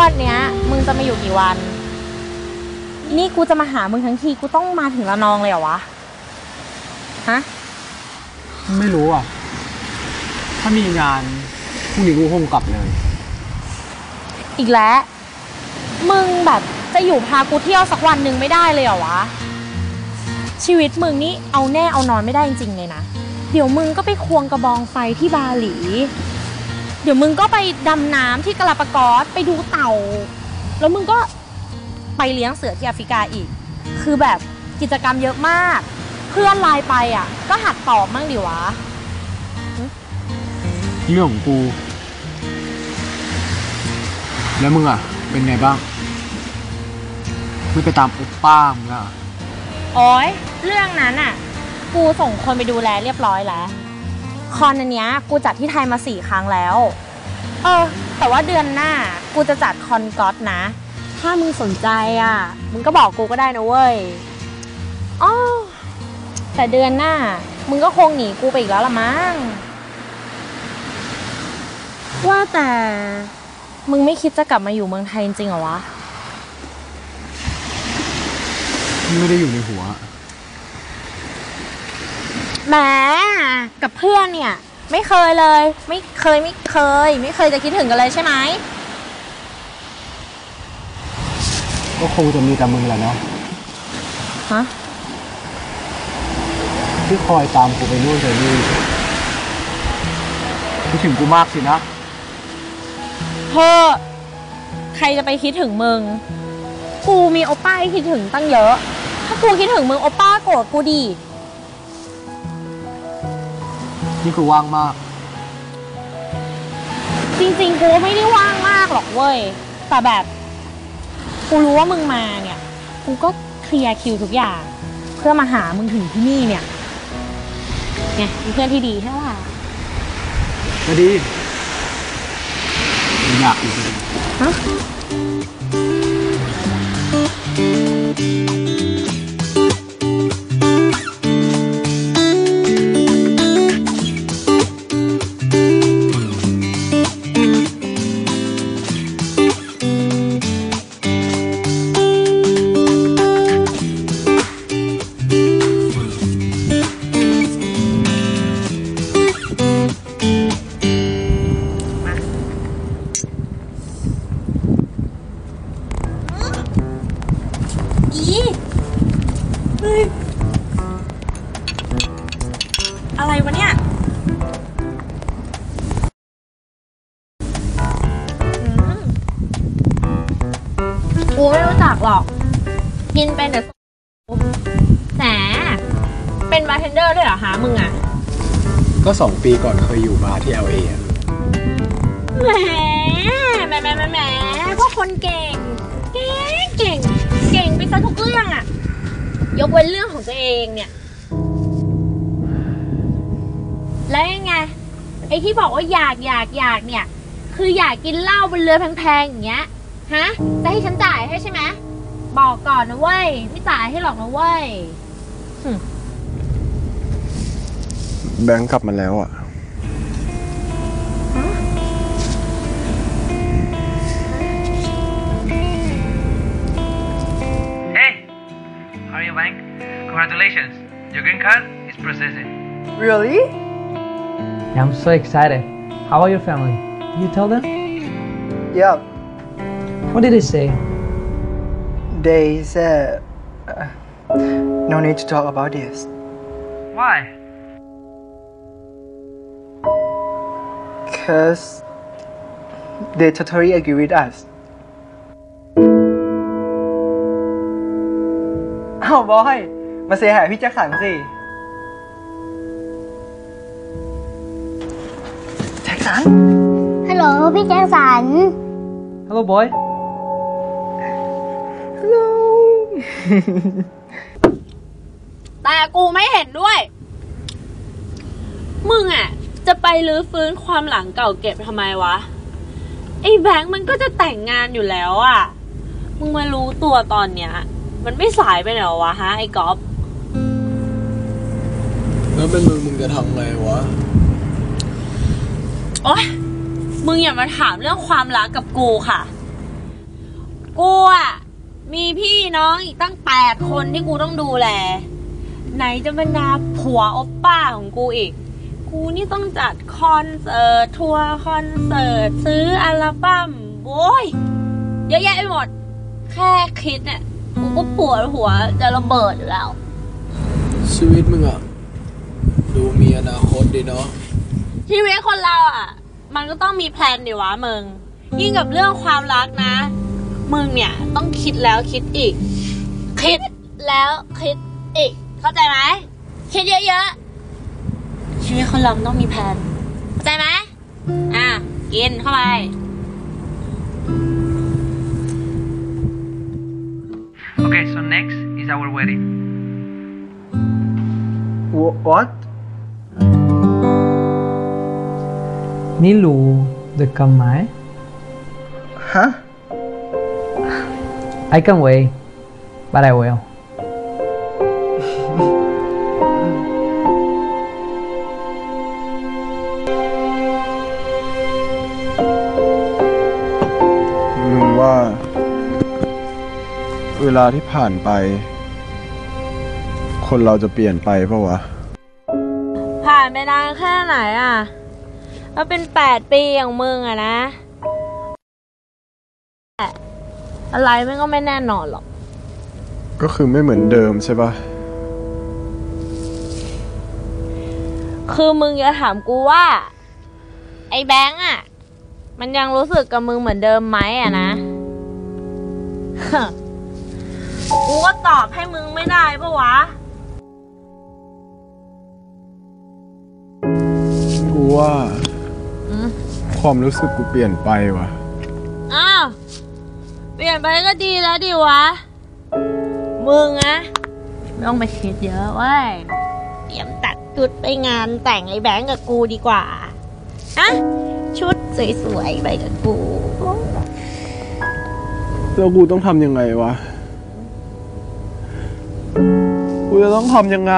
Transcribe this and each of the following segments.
วันเนี้ยมึงจะมาอยู่กี่วันนี่กูจะมาหามึงทั้งทีกูต้องมาถึงระนองเลยเหรอวะฮะไม่รู้อ่ะถ้ามีงานพรุ่งนี้กูคงกลับเลยอีกแล้วมึงแบบจะอยู่พากูเที่ยวสักวันหนึ่งไม่ได้เลยเหรอวะชีวิตมึงนี่เอาแน่เอานอนไม่ได้จริงๆเลยนะเดี๋ยวมึงก็ไปควงกระบองไฟที่บาหลีเดี๋ยวมึงก็ไปดำน้ำที่กาลาปากอสไปดูเต่าแล้วมึงก็ไปเลี้ยงเสือที่แอฟริกาอีกคือแบบกิจกรรมเยอะมากเพื่อนไลน์ไปอ่ะก็หัดตอบมั่งดิวะเรื่องของกูแล้วมึงอ่ะเป็นไงบ้างไม่ไปตามอุปป้ามึงอ่ะโอ๊ยเรื่องนั้นอ่ะกูส่งคนไปดูแลเรียบร้อยแล้วคอนอันเนี้ยกูจัดที่ไทยมา4 ครั้งแล้วแต่ว่าเดือนหน้ากูจะจัดคอนก๊อตนะถ้ามึงสนใจอ่ะมึงก็บอกกูก็ได้นะเว้ยอ๋อแต่เดือนหน้ามึงก็คงหนีกูไปอีกแล้วละมั้งว่าแต่มึงไม่คิดจะกลับมาอยู่เมืองไทยจริงๆเหรอวะไม่ได้อยู่ในหัวแหมกับเพื่อนเนี่ยไม่เคยเลยไม่เคยจะคิดถึงกันเลยใช่ไหมก็คงจะมีแต่มึงแหละเนาะฮะที่คอยตามกูไปนู่นไปนี่คิดถึงกูมากสินะเธอใครจะไปคิดถึงมึงกูมีโอป้าให้คิดถึงตั้งเยอะถ้ากูคิดถึงมึงโอป้าโกรธกูดินี่คือว่างมากจริงๆกูไม่ได้ว่างมากหรอกเว้ยแต่แบบกูรู้ว่ามึงมาเนี่ยกูก็เคลียร์คิวทุกอย่างเพื่อมาหามึงถึงที่นี่เนี่ยไงมีเพื่อนที่ดีใช่ป่ะก็ดีอยากอยู่ดีฮะอะไรวะเนี่ยกูไม่รู้จักหรอกกินเป็นแต่แหมเป็นบาร์เทนเดอร์ด้วยเหรอฮะมึงอ่ะก็2 ปีก่อนเคยอยู่บาร์ที่ LA อ่ะแหมพวกคนเก่งไปซะทุกเรื่องอ่ะยกเว้นเรื่องของตัวเองเนี่ยแล้วยังไงไอ้ที่บอกว่าอยากเนี่ยคืออยากกินเหล้าบนเรือแพงๆอย่างเงี้ยฮะจะให้ฉันจ่ายให้ใช่ไหมบอกก่อนนะเว้ยไม่จ่ายให้หรอกนะเว้ยแบงค์กลับมาแล้วอ่ะ How are you, Bank? Congratulations. Your green card is processing. Really? I'm so excited. How are your family? You tell them? Yeah. What did they say? They said no need to talk about this. Why? Because they totally agree with us. อ้าวบอยมาเซหายพี่แจ็คสันสิแจ็คสันฮัลโหลพี่แจ็คสัน Hello, boy. Hello. แต่กูไม่เห็นด้วยมึงอ่ะจะไปรื้อฟื้นความหลังเก่าเก็บทำไมวะไอ้แบงค์มันก็จะแต่งงานอยู่แล้วอ่ะมึงมารู้ตัวตอนเนี้ยมันไม่สายไปไหนหรอวะฮะไอ้ก๊อฟแล้วเป็นมึงจะทำไงวะโอ๊ยมึงอย่ามาถามเรื่องความรักกับกูค่ะกูอ่ะมีพี่น้องอีกตั้ง8 คนที่กูต้องดูแลไหนจะบรรดาผัวโอปป้าของกูอีกกูนี่ต้องจัดคอนเสิร์ตทัวร์คอนเสิร์ตซื้ออัลบั้มโว้ยเยอะแยะไปหมดแค่คิดเนี่ยกูก็ปวดหัวจะระเบิดอยู่แล้วชีวิตมึงอะดูมีอนาคตดีเนาะชีวิตคนเราอ่ะมันก็ต้องมีแพลนดิวะมึงยิ่งกับเรื่องความรักนะมึงเนี่ยต้องคิดแล้วคิดอีกคิดแล้วคิดอีกเข้าใจไหมคิดเยอะๆชีวิตคนเราต้องมีแพลนเข้าใจไหมกินเข้าไป Okay, so next is our wedding. What? Nilu được cầm máy. Huh? I can't wait, but I will. มึงว่าเวลาที่ผ่านไปคนเราจะเปลี่ยนไปเปล่าวะผ่านไปนานแค่ไหนอ่ะแล้วเป็น8 ปีอย่างมึงอะนะอะไรมันก็ไม่แน่นอนหรอกก็คือไม่เหมือนเดิมใช่ปะคือมึงจะถามกูว่าไอ้แบงค์อ่ะมันยังรู้สึกกับมึงเหมือนเดิมไหมอะนะ กูก็ตอบให้มึงไม่ได้ปะวะกูว่าความรู้สึกกูเปลี่ยนไปวะอ้าวเปลี่ยนไปก็ดีแล้วดิวะมึงอะไม่ต้องไปคิดเยอะเว้ยเตรียมตัดชุดไปงานแต่งไอ้แบงค์กับกูดีกว่าอะชุดสวยๆไปกับกูแล้วกูต้องทำยังไงวะ กูจะต้องทำยังไง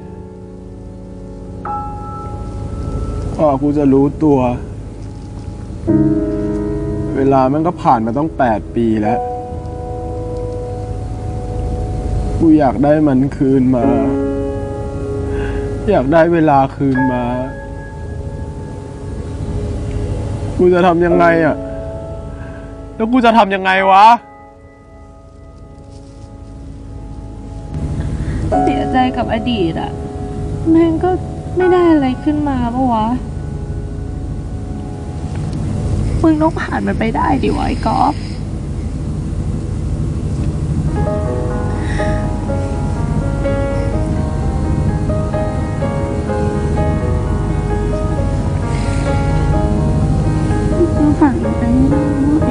กว่ากูจะรู้ตัว เวลามันก็ผ่านมาต้อง8 ปีแล้ว กูอยากได้มันคืนมา อยากได้เวลาคืนมา กูจะทำยังไงอะแล้วกูจะทำยังไงวะเสียใจกับอดีตอะแม่งก็ไม่ได้อะไรขึ้นมาปะวะมึงต้องผ่านมันไปได้ดิวะไอ้ก๊อฟต้องผ่านมันไปให้ได้ด้วย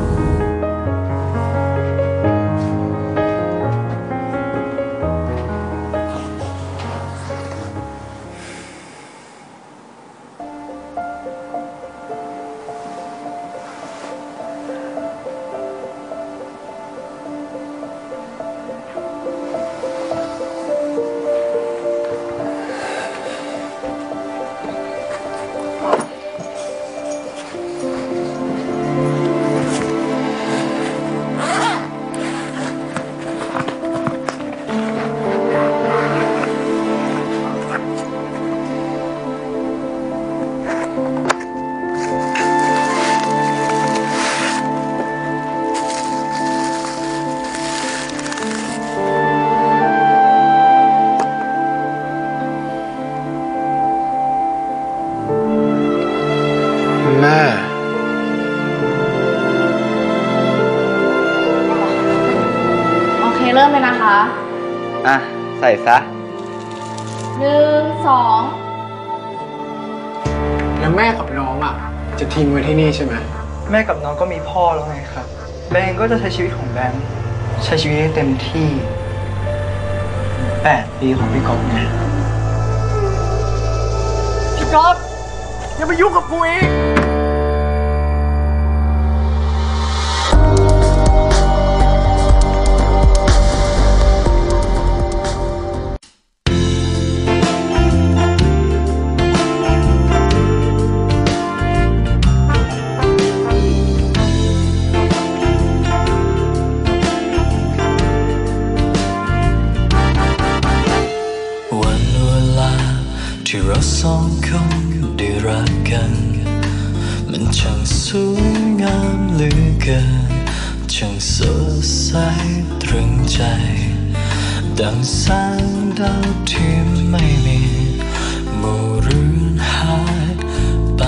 แม่โอเคเริ่มเลยนะคะอ่ะ ใส่ซะ 1 2 แล้วแม่กับน้องอะจะทิ้งไว้ที่นี่ใช่ไหมแม่กับน้องก็มีพ่อแล้วไงครับ แบงก์ก็จะใช้ชีวิตของแบงก์ใช้ชีวิตให้เต็มที่8 ปีของพี่กอล์ฟไงพี่ก๊อฟอย่ามายุ่งกับกูอีกช่างสดใสตรึงใจดังแสงดาวที่ไม่มีหมู่เรือนหายไป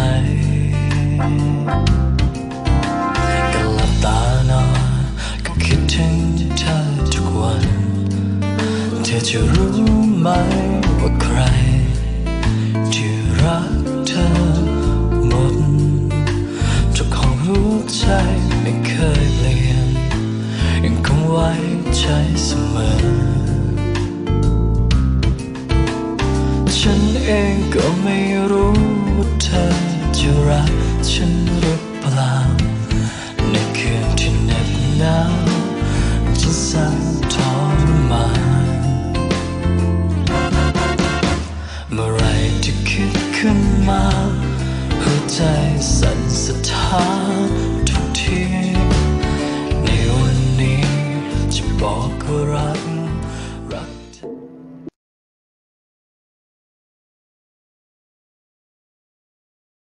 ก็หลับตานอนก็คิดถึงเธอทุกวันเธอจะรู้ไหมว่าใครที่รักเธอหมดเจ้าของหัวใจไม่เคยเปลี่ยนยังคงไว้ใจเสมอฉันเองก็ไม่รู้ว่าเธอจะรักฉันหรือเปล่าในคืนที่เหน็บหนาวจนแสนทรมานเมื่อไรที่คิดขึ้นมาหัวใจสั่นสะท้านทุกทีในวันนี้จะบอกว่ารัก